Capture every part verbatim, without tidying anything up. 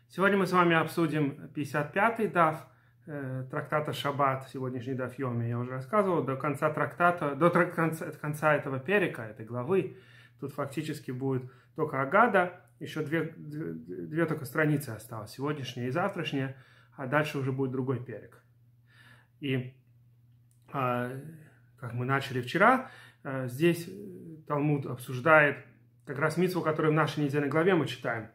Сегодня мы с вами обсудим пятьдесят пятый даф э, трактата Шаббат, сегодняшний даф Йоми. Я уже рассказывал, до конца трактата, до трак, конца, конца этого перика, этой главы, тут фактически будет только Агада, еще две, две, две только страницы осталось, сегодняшняя и завтрашняя, а дальше уже будет другой перик. И, э, как мы начали вчера, э, здесь Талмуд обсуждает как раз мицву, которую в нашей недельной главе мы читаем,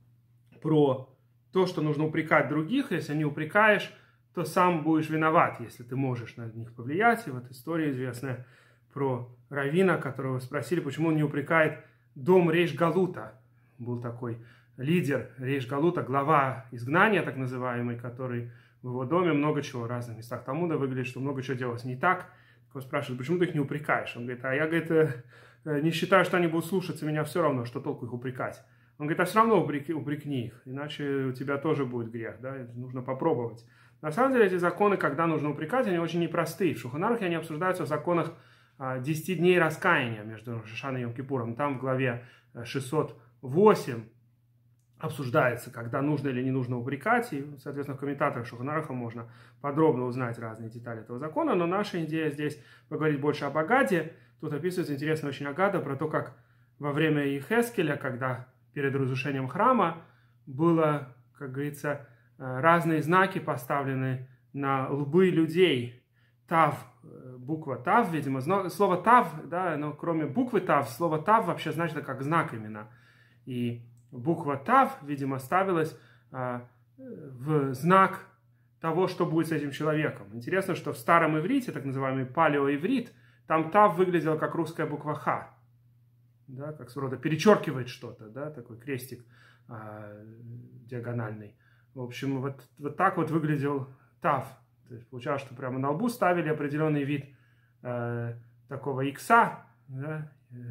про то, что нужно упрекать других. Если не упрекаешь, то сам будешь виноват, если ты можешь на них повлиять. И вот история известная про раввина, которого спросили, почему он не упрекает дом Рейш Галута. Был такой лидер Рейш Галута, глава изгнания, так называемый, который в его доме много чего в разных местах Талмуда выглядит, что много чего делалось не так. Он спрашивает, почему ты их не упрекаешь? Он говорит, а я, говорит, не считаю, что они будут слушаться меня, все равно, что толку их упрекать. Он говорит, а все равно упрекни, упрекни их, иначе у тебя тоже будет грех, да, нужно попробовать. На самом деле эти законы, когда нужно упрекать, они очень непростые. В Шулхан Арухе они обсуждаются в законах десяти дней раскаяния между Рош ха-Шана и Йом-Кипуром. Там в главе шестьсот восемь обсуждается, когда нужно или не нужно упрекать, и, соответственно, в комментаторах Шулхан Аруха можно подробно узнать разные детали этого закона, но наша идея здесь поговорить больше об Агаде. Тут описывается интересная очень Агада про то, как во время Йехескеля, когда перед разрушением храма было, как говорится, разные знаки поставлены на лбы людей. Тав, буква Тав, видимо, слово Тав, да, но кроме буквы Тав, слово Тав вообще значит как знак именно. И буква Тав, видимо, ставилась а, в знак того, что будет с этим человеком. Интересно, что в старом иврите, так называемый палеоиврит, там Тав выглядела как русская буква Х. Да, как своего рода перечеркивает что-то, да, такой крестик а, диагональный. В общем, вот, вот так вот выглядел Тав. То есть получалось, что прямо на лбу ставили определенный вид э, такого икса, да,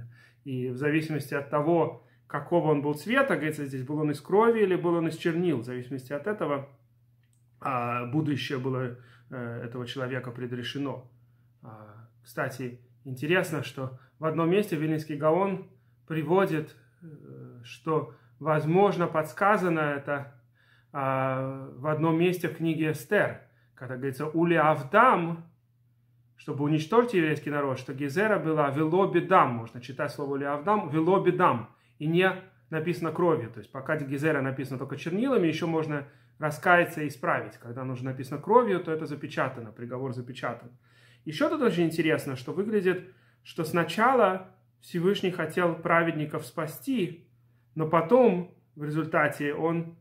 и в зависимости от того, какого он был цвета, говорится, здесь был он из крови или был он из чернил, в зависимости от этого э, будущее было э, этого человека предрешено. А, кстати, интересно, что в одном месте Вильнинский Гаон приводит, что, возможно, подсказано это а, в одном месте в книге Эстер, когда говорится «Ули Авдам», чтобы уничтожить еврейский народ, что Гезера была «Вело бедам», можно читать слово «Ули Авдам», «Вело бедам», и не написано кровью. То есть пока Гезера написано только чернилами, еще можно раскаяться и исправить. Когда нужно написано кровью, то это запечатано, приговор запечатан. Еще тут очень интересно, что выглядит, что сначала Всевышний хотел праведников спасти, но потом в результате он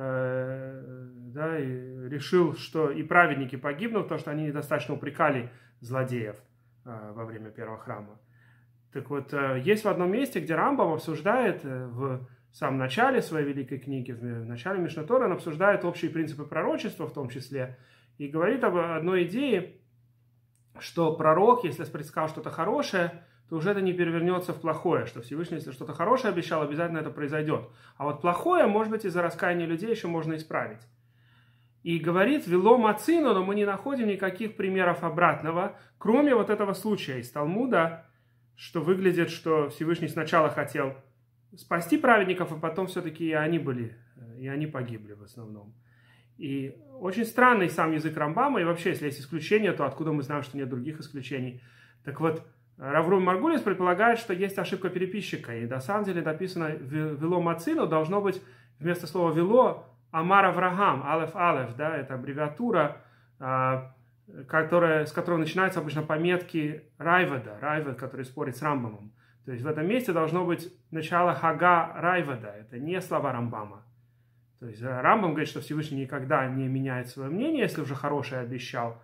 э, да, и решил, что и праведники погибнут, потому что они недостаточно упрекали злодеев э, во время первого храма. Так вот, э, есть в одном месте, где Рамбам обсуждает э, в самом начале своей великой книги, в начале Мишна Тора, он обсуждает общие принципы пророчества в том числе, и говорит об одной идее, что пророк, если предсказал что-то хорошее, то уже это не перевернется в плохое, что Всевышний, если что-то хорошее обещал, обязательно это произойдет. А вот плохое, может быть, из-за раскаяния людей еще можно исправить. И говорит «Вело мацину», но мы не находим никаких примеров обратного, кроме вот этого случая из Талмуда, что выглядит, что Всевышний сначала хотел спасти праведников, а потом все-таки и они были, и они погибли в основном. И очень странный сам язык Рамбама, и вообще, если есть исключения, то откуда мы знаем, что нет других исключений? Так вот, Рав Рувен Маргулис предполагает, что есть ошибка переписчика, и на самом деле написано «вело мацину», должно быть вместо слова «вело» «амар Авраам», «алеф алеф», да, это аббревиатура, которая, с которой начинаются обычно пометки Райвада, Райвад, который спорит с Рамбамом. То есть в этом месте должно быть начало Хага Райвада, это не слова Рамбама. То есть Рамбам говорит, что Всевышний никогда не меняет свое мнение, если уже хорошее обещал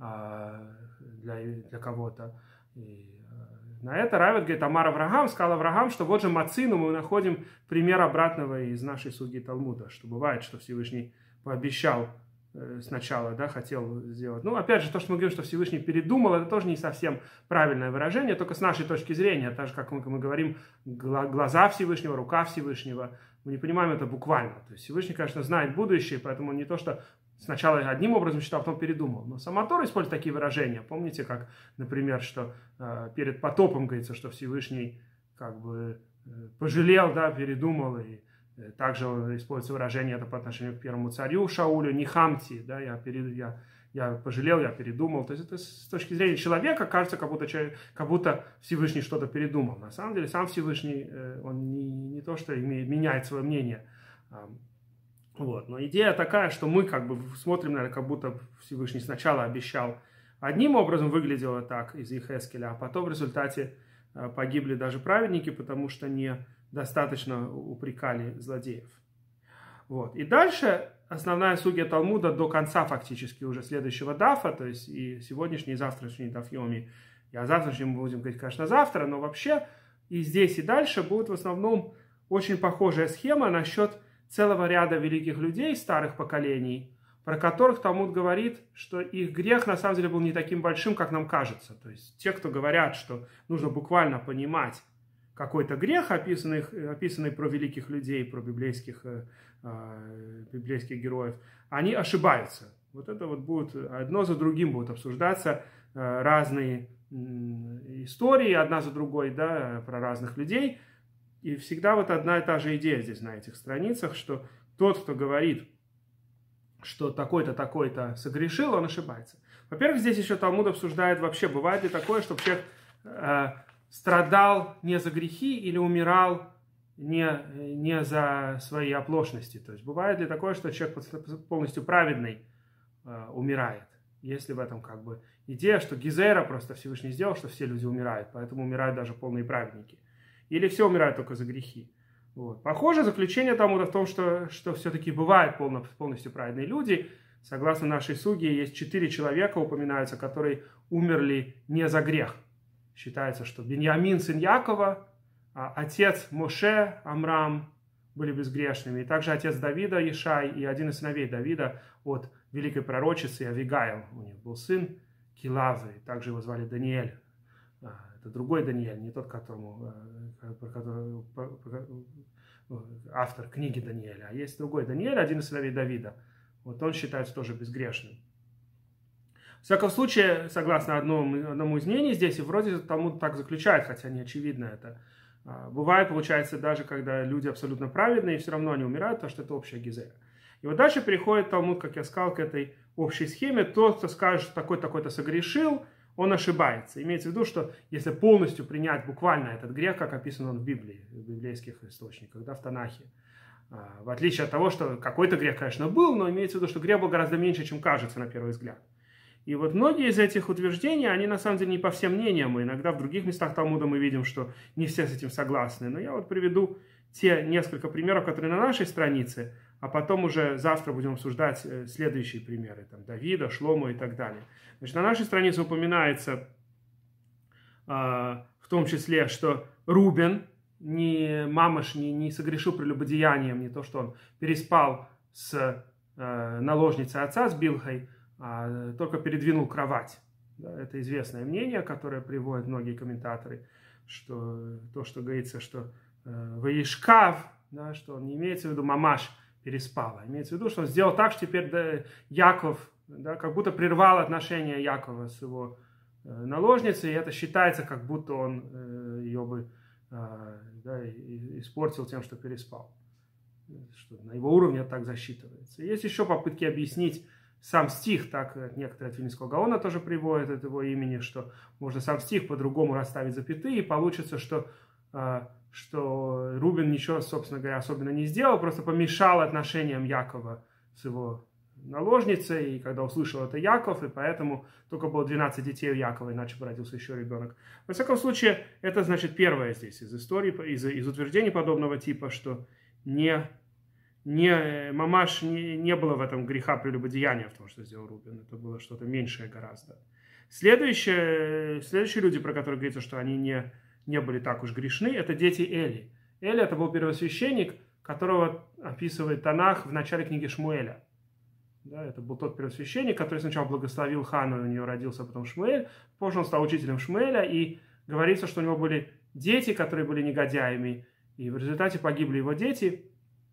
для, для кого-то. И на это Райвад говорит, Амар Авраам, сказал Авраам, что вот же Мацину мы находим пример обратного из нашей судьи Талмуда, что бывает, что Всевышний пообещал сначала, да, хотел сделать. Ну, опять же, то, что мы говорим, что Всевышний передумал, это тоже не совсем правильное выражение, только с нашей точки зрения, так же, как мы, мы говорим, глаза Всевышнего, рука Всевышнего, мы не понимаем это буквально. То есть Всевышний, конечно, знает будущее, поэтому не то, что сначала одним образом считал, а потом передумал. Но сама Тора использует такие выражения. Помните, как, например, что э, перед потопом говорится, что Всевышний как бы э, пожалел, да, передумал и Также используется выражение это по отношению к первому царю Шаулю, не хамти, да, я, перед, я, я пожалел, я передумал. То есть это с точки зрения человека кажется, как будто, человек, как будто Всевышний что-то передумал. На самом деле сам Всевышний, он не, не то, что имеет, меняет свое мнение. Вот. Но идея такая, что мы как бы смотрим, наверное, как будто Всевышний сначала обещал одним образом, выглядело так из Йехескеля, а потом в результате погибли даже праведники, потому что недостаточно упрекали злодеев. Вот. И дальше основная сугья Талмуда до конца фактически уже следующего дафа, то есть и сегодняшний, и завтрашний даф Йоми. И о завтрашнем мы будем говорить, конечно, завтра, но вообще и здесь, и дальше будет в основном очень похожая схема насчет целого ряда великих людей старых поколений, про которых Талмуд говорит, что их грех на самом деле был не таким большим, как нам кажется. То есть те, кто говорят, что нужно буквально понимать какой-то грех, описанный, описанный про великих людей, про библейских, э, библейских героев, они ошибаются. Вот это вот будет одно за другим будут обсуждаться э, разные э, истории, одна за другой, да, про разных людей. И всегда вот одна и та же идея здесь на этих страницах, что тот, кто говорит, что такой-то, такой-то согрешил, он ошибается. Во-первых, здесь еще Талмуд обсуждает вообще, бывает ли такое, чтобы человек э, страдал не за грехи или умирал не, не за свои оплошности. То есть бывает ли такое, что человек полностью праведный э, умирает. Если в этом как бы идея, что Гизера просто Всевышний сделал, что все люди умирают, поэтому умирают даже полные праведники. Или все умирают только за грехи. Вот. Похоже, заключение Талмуда в том, что, что все-таки бывают полно, полностью праведные люди. Согласно нашей суге, есть четыре человека, упоминаются, которые умерли не за грех. Считается, что Беньямин, сын Якова, отец Моше, Амрам были безгрешными. И также отец Давида, Ишай, и один из сыновей Давида от великой пророчицы Авигаил. У них был сын Килавы, также его звали Даниэль. Это другой Даниэль, не тот, которому, про который, автор книги Даниэля. А есть другой Даниэль, один из сыновей Давида. Вот он считается тоже безгрешным. В всяком случае, согласно одному, одному из мнений здесь, и вроде Талмуд так заключает, хотя не очевидно это. Бывает, получается, даже когда люди абсолютно праведные, все равно они умирают, потому что это общая гизера. И вот дальше переходит Талмуд, как я сказал, к этой общей схеме. Тот, кто скажет, что такой-такой-то согрешил, он ошибается. Имеется в виду, что если полностью принять буквально этот грех, как описан он в Библии, в библейских источниках, да, в Танахе, в отличие от того, что какой-то грех, конечно, был, но имеется в виду, что грех был гораздо меньше, чем кажется на первый взгляд. И вот многие из этих утверждений, они на самом деле не по всем мнениям, и иногда в других местах Талмуда мы видим, что не все с этим согласны. Но я вот приведу те несколько примеров, которые на нашей странице, а потом уже завтра будем обсуждать следующие примеры, там, Давида, Шломо и так далее. Значит, на нашей странице упоминается э, в том числе, что Рубен, не мамаш, не, не согрешил прелюбодеянием, не то, что он переспал с э, наложницей отца, с Билхой, а только передвинул кровать. Да, это известное мнение, которое приводят многие комментаторы, что то, что говорится, что э, Ваишкав, да, что он не имеется в виду мамаш переспал, а имеется в виду, что он сделал так, что теперь да, Яков, да, как будто прервал отношения Якова с его э, наложницей, и это считается, как будто он э, ее бы э, да, испортил тем, что переспал. Что на его уровне это так засчитывается. Есть еще попытки объяснить сам стих, так некоторые от Вильнюсского Гаона тоже приводят от его имени, что можно сам стих по-другому расставить запятые, и получится, что, что Рубен ничего, собственно говоря, особенно не сделал, просто помешал отношениям Якова с его наложницей, и когда услышал это Яков, и поэтому только было двенадцать детей у Якова, иначе бы родился еще ребенок. Во всяком случае, это, значит, первое здесь из истории, из, из утверждений подобного типа, что не... Не, мамаш не, не было в этом греха прелюбодеяния в том, что сделал Рубен. Это было что-то меньшее гораздо. Следующие, следующие люди, про которых говорится, что они не, не были так уж грешны, это дети Эли. Эли это был первосвященник, которого описывает Танах в начале книги Шмуэля. Да, это был тот первосвященник, который сначала благословил Хану, и у нее родился потом Шмуэль. Позже он стал учителем Шмуэля, и говорится, что у него были дети, которые были негодяями. И в результате погибли его дети.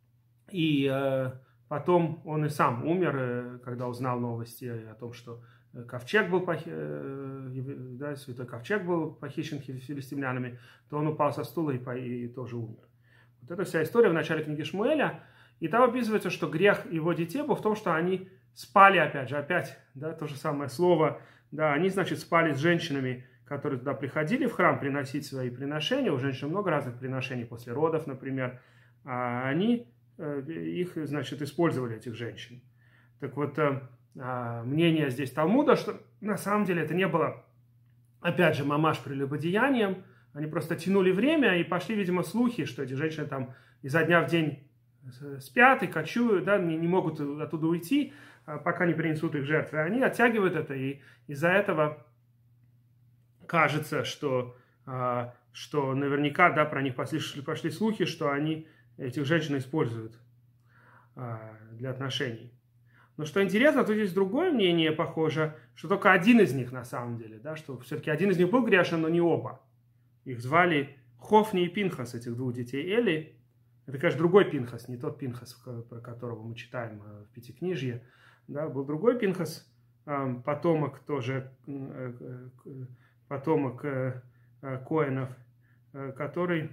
И э, потом он и сам умер, э, когда узнал новости о том, что ковчег был похи... э, да, святой ковчег был похищен филистимлянами, то он упал со стула и, по... и тоже умер. Вот это вся история в начале книги Шмуэля. И там описывается, что грех его детей был в том, что они спали, опять же, опять, да, то же самое слово, да, они, значит, спали с женщинами, которые туда приходили в храм приносить свои приношения, у женщин много разных приношений после родов, например, а они их, значит, использовали, этих женщин. Так вот, мнение здесь Талмуда, что на самом деле это не было, опять же, мамаш прелюбодеянием, они просто тянули время, и пошли, видимо, слухи, что эти женщины там изо дня в день спят и кочуют, да, не, не могут оттуда уйти, пока не принесут их жертвы. Они оттягивают это, и из-за этого кажется, что, что наверняка, да, про них пошли, пошли слухи, что они этих женщин используют для отношений. Но что интересно, тут есть другое мнение, похоже, что только один из них на самом деле, да, что все-таки один из них был грешен, но не оба. Их звали Хофни и Пинхас, этих двух детей Эли. Это, конечно, другой Пинхас, не тот Пинхас, про которого мы читаем в Пятикнижье. Да, был другой Пинхас, потомок тоже, потомок Коэнов, который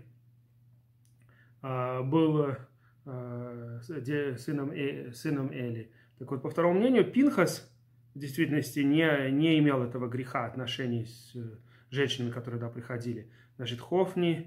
был сыном, сыном Эли. Так вот, по второму мнению, Пинхас в действительности не, не имел этого греха отношений с женщинами, которые туда приходили. Значит, Хофни,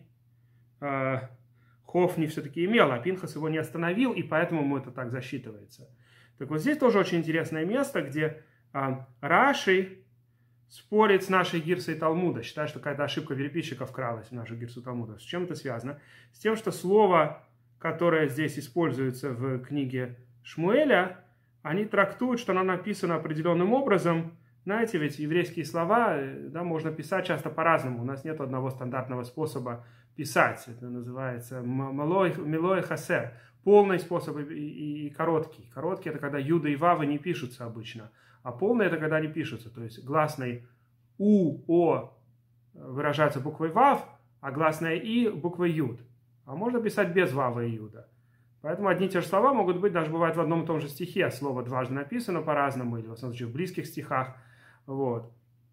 Хофни все-таки имел, а Пинхас его не остановил, и поэтому ему это так засчитывается. Так вот, здесь тоже очень интересное место, где а, Раши спорит с нашей гирсой Талмуда, считая, что какая-то ошибка переписчика вкралась в нашу гирсу Талмуда. С чем это связано? С тем, что слово, которое здесь используется в книге Шмуэля, они трактуют, что оно написано определенным образом. Знаете, ведь еврейские слова, да, можно писать часто по-разному. У нас нет одного стандартного способа писать. Это называется милой хасер. Полный способ и, и, и короткий. Короткий – это когда юда и вавы не пишутся обычно. А полный – это когда они пишутся. То есть гласный у, о выражается буквой вав, а гласное и буквой юд. А можно писать без вавы и юда. Поэтому одни и те же слова могут быть, даже бывает в одном и том же стихе. Слово дважды написано по-разному, или в основном случае в близких стихах. Вот.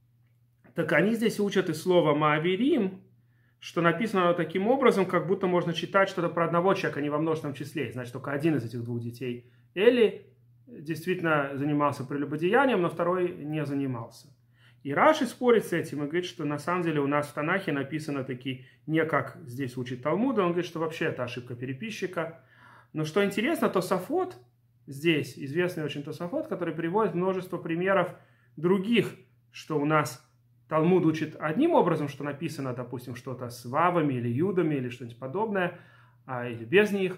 Так они здесь учат из слова «маавирим», что написано оно таким образом, как будто можно читать что-то про одного человека, а не во множественном числе. Значит, только один из этих двух детей Эли действительно занимался прелюбодеянием, но второй не занимался. И Раши спорит с этим и говорит, что на самом деле у нас в Танахе написано таки не как здесь учит Талмуд, он говорит, что вообще это ошибка переписчика. Но что интересно, Тосафот здесь, известный очень Тосафот, который приводит множество примеров других, что у нас Талмуд учит одним образом, что написано, допустим, что-то с вавами или юдами или что-нибудь подобное, а, или без них,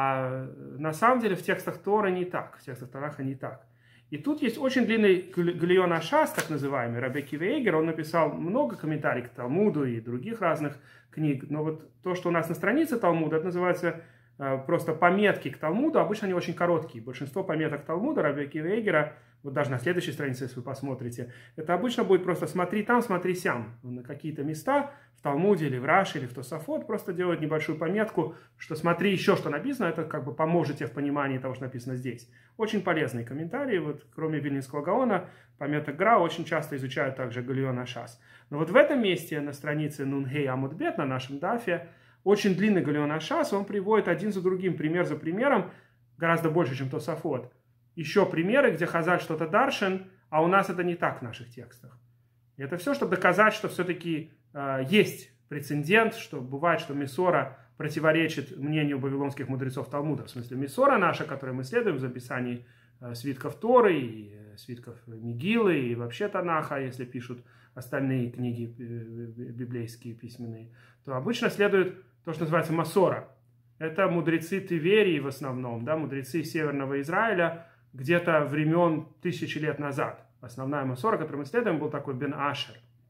а на самом деле в текстах Торы не так, в текстах Танаха не так. И тут есть очень длинный Галион Ашас, так называемый, Рабби Акива Эйгер, он написал много комментариев к Талмуду и других разных книг, но вот то, что у нас на странице Талмуда, это называется просто пометки к Талмуду, обычно они очень короткие. Большинство пометок Талмуда, Рабби Акива Эйгера, вот даже на следующей странице, если вы посмотрите, это обычно будет просто смотри там, смотри сям. На какие-то места в Талмуде или в Раши или в Тосафот просто делают небольшую пометку, что смотри еще, что написано, это как бы поможет тебе в понимании того, что написано здесь. Очень полезные комментарии, вот кроме Вильнинского Гаона, пометок Гра очень часто изучают также Галион Ашас. Но вот в этом месте на странице Нунгей Амудбет, на нашем дафе, очень длинный Галион Ашас, он приводит один за другим, пример за примером, гораздо больше, чем Тосафот. Еще примеры, где Хазаль что-то даршен, а у нас это не так в наших текстах. И это все, чтобы доказать, что все-таки э, есть прецедент, что бывает, что Мисора противоречит мнению вавилонских мудрецов Талмуда. В смысле, Мисора наша, которую мы следуем в записании э, свитков Торы, и, э, свитков Мегилы, и вообще Танаха, если пишут остальные книги э, библейские, письменные, то обычно следует то, что называется Масора. Это мудрецы Тиверии в основном, да, мудрецы Северного Израиля, где-то времен тысячи лет назад. Основная Масора, которую мы следуем, был такой Бен Ашер,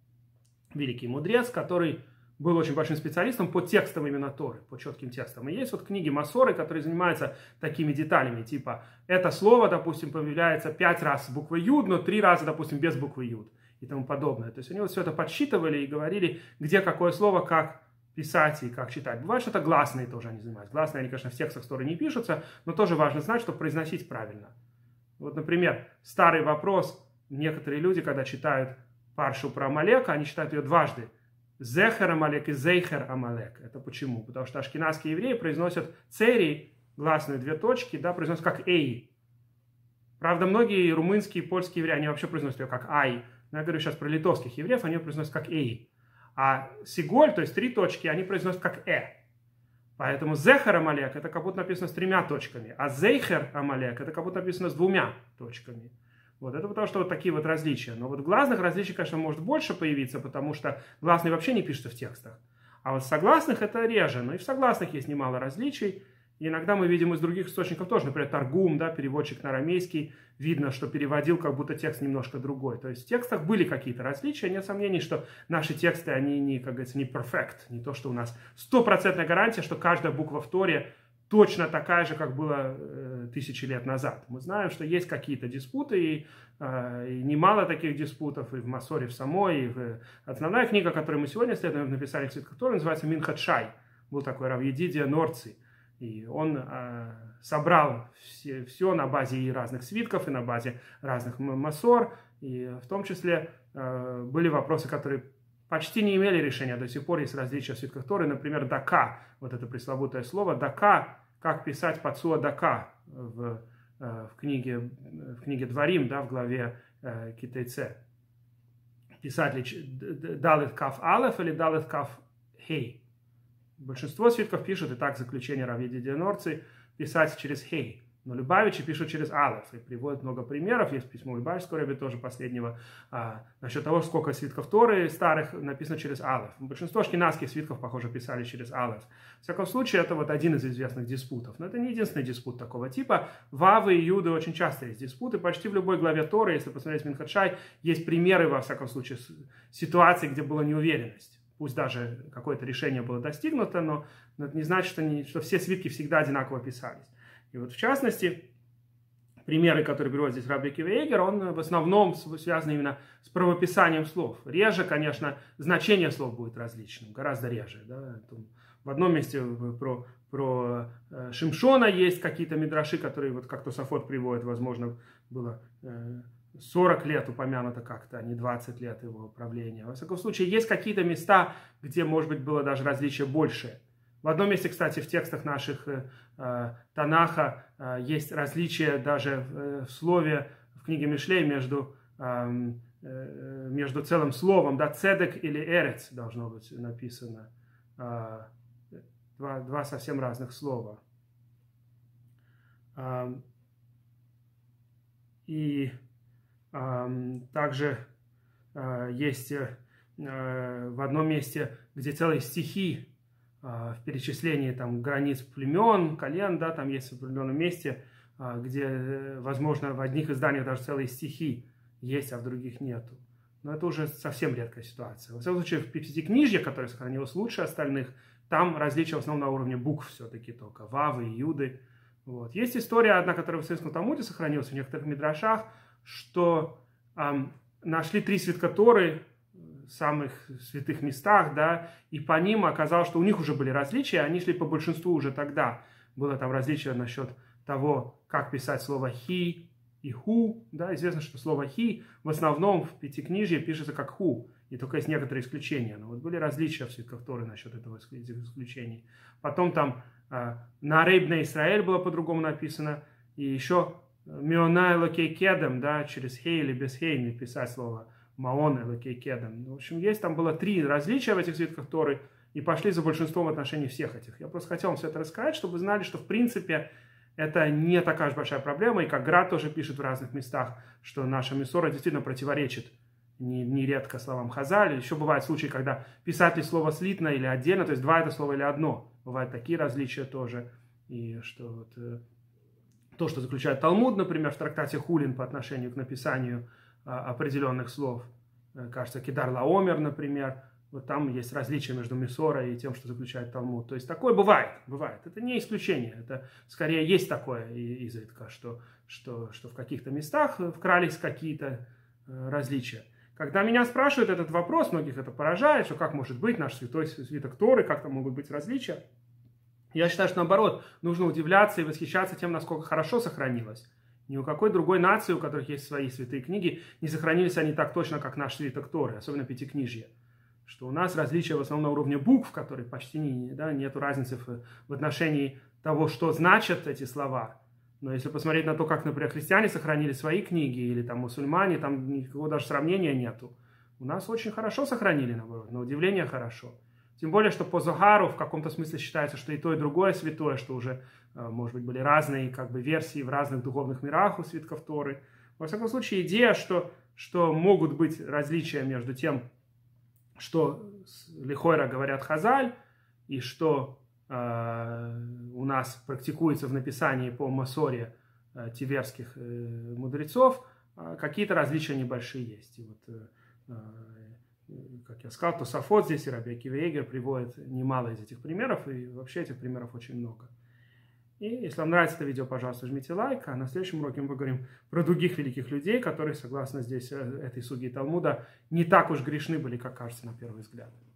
великий мудрец, который был очень большим специалистом по текстам именно Торы, по четким текстам. И есть вот книги Масоры, которые занимаются такими деталями, типа это слово, допустим, появляется пять раз с буквой Юд, но три раза, допустим, без буквы Юд и тому подобное. То есть они вот все это подсчитывали и говорили, где какое слово, как писать и как читать. Бывает, что это гласные тоже они занимаются. Гласные, они, конечно, в текстах Торы не пишутся, но тоже важно знать, чтобы произносить правильно. Вот, например, старый вопрос. Некоторые люди, когда читают паршу про Амалека, они читают ее дважды. Зехер Амалек и Зейхер Амалек. Это почему? Потому что ашкеназские евреи произносят цери, гласные две точки, да, произносят как эй. Правда, многие румынские и польские евреи, они вообще произносят ее как ай. Но я говорю сейчас про литовских евреев, они ее произносят как эй. А сиголь, то есть три точки, они произносят как э. Поэтому Зехер Амалек это как будто написано с тремя точками, а Зейхер Амалек это как будто написано с двумя точками. Вот это потому что вот такие вот различия. Но вот гласных различий, конечно, может больше появиться, потому что гласные вообще не пишутся в текстах. А вот согласных это реже. Но и в согласных есть немало различий. И иногда мы видим из других источников тоже, например, Таргум, да, переводчик на арамейский, видно, что переводил, как будто текст немножко другой. То есть в текстах были какие-то различия, нет сомнений, что наши тексты, они не, как говорится, не perfect, не то, что у нас стопроцентная гарантия, что каждая буква в Торе точно такая же, как было э, тысячи лет назад. Мы знаем, что есть какие-то диспуты, и, э, и немало таких диспутов и в Масоре в самой, и в... Основная книга, которую мы сегодня следуем, написали в свитках Торы, называется Минхат Шай. Был такой Рав Едидия Норци. И он э, собрал все, все на базе и разных свитков, и на базе разных масор. И в том числе э, были вопросы, которые почти не имели решения. До сих пор есть различия в свитках Торы. Например, дака, вот это пресловутое слово. Дака, как писать пацуа дака в, э, в, книге, в книге Дворим, да, в главе э, Китайце. Писать ли далет каф алеф или далет каф хей. Большинство свитков пишут, и так заключение Рав Едидия Норци, писать через хей. Но Любавичи пишут через алеф. И приводят много примеров. Есть письмо Любавичского рэби тоже последнего. А, насчет того, сколько свитков Торы старых написано через алеф. Большинство ашкеназских свитков, похоже, писали через алеф. В всяком случае, это вот один из известных диспутов. Но это не единственный диспут такого типа. Вавы и Юды очень часто есть диспуты. Почти в любой главе Торы, если посмотреть Минхат Шай, есть примеры, во всяком случае, ситуаций, где была неуверенность. Пусть даже какое-то решение было достигнуто, но это не значит, что, не, что все свитки всегда одинаково писались. И вот в частности, примеры, которые приводит здесь Рабби Акива Эйгер, он в основном связан именно с правописанием слов. Реже, конечно, значение слов будет различным, гораздо реже. Да? В одном месте про, про Шимшона есть какие-то мидраши, которые, вот как Тосафот приводит, возможно, было сорок лет упомянуто как-то, а не двадцать лет его правления. Во всяком случае, есть какие-то места, где, может быть, было даже различие большее. В одном месте, кстати, в текстах наших э, Танаха э, есть различие даже в, в слове, в книге Мишлей между, э, э, между целым словом, да, цедек или эрец должно быть написано. Э, два, два совсем разных слова. Э, и Также э, есть э, в одном месте, где целые стихи э, в перечислении там, границ племен, колен, да, там есть в определенном месте, э, где, возможно, в одних изданиях даже целые стихи есть, а в других нету. Но это уже совсем редкая ситуация. Во всяком случае, в Пятидесятикнижье, которое сохранилось лучше остальных, там различия в основном на уровне букв все-таки только, вавы и юды. Вот. Есть история одна, которая в Исаийском Талмуде сохранилась в некоторых мидрашах, что э, нашли три свитка Торы в самых святых местах, да, и по ним оказалось, что у них уже были различия, они шли по большинству уже тогда. Было там различие насчет того, как писать слово «хи» и «ху». Да, известно, что слово «хи» в основном в Пятикнижье пишется как «ху», и только есть некоторые исключения. Но вот были различия в свитках Торы насчет этого исключений. Потом там э, «Нарей бней Исраэль» было по-другому написано, и еще Мионай локей кедем, да, через хей или без хей не писать слово маон локей кедем. В общем, есть там было три различия в этих свитках Торы, и пошли за большинством в отношении всех этих. Я просто хотел вам все это рассказать, чтобы вы знали, что в принципе это не такая уж большая проблема, и как Град тоже пишет в разных местах, что наша Мисора действительно противоречит нередко словам Хазаль. Еще бывают случаи, когда писать ли слово слитно или отдельно, то есть два это слово или одно. Бывают такие различия тоже, и что вот... То, что заключает Талмуд, например, в трактате Хулин по отношению к написанию а, определенных слов. Кажется, Кедар Лаомер, например. Вот там есть различия между Мисорой и тем, что заключает Талмуд. То есть такое бывает, бывает. Это не исключение. Это скорее есть такое изредка, что, что, что в каких-то местах вкрались какие-то различия. Когда меня спрашивают этот вопрос, многих это поражает, что как может быть наш святой свиток Торы, как там могут быть различия. Я считаю, что наоборот, нужно удивляться и восхищаться тем, насколько хорошо сохранилось. Ни у какой другой нации, у которых есть свои святые книги, не сохранились они так точно, как наш свиток Торы, особенно Пятикнижье. что у нас различия в основном на уровне букв, которые почти не, да, нету разницы в, в отношении того, что значат эти слова. Но если посмотреть на то, как, например, христиане сохранили свои книги, или там мусульмане, там никакого даже сравнения нету. У нас очень хорошо сохранили, наоборот, на удивление хорошо. Тем более, что по Зохару в каком-то смысле считается, что и то, и другое святое, что уже, может быть, были разные как бы версии в разных духовных мирах у свитков Торы. Во всяком случае, идея, что, что могут быть различия между тем, что лихойра говорят Хазаль, и что э, у нас практикуется в написании по Масоре э, тиверских э, мудрецов, э, какие-то различия небольшие есть. И вот, э, э, как я сказал, Тосафот здесь и Раби Акива Эйгер приводят немало из этих примеров, и вообще этих примеров очень много. И если вам нравится это видео, пожалуйста, жмите лайк, а на следующем уроке мы поговорим про других великих людей, которые, согласно здесь этой суги Талмуда, не так уж грешны были, как кажется на первый взгляд.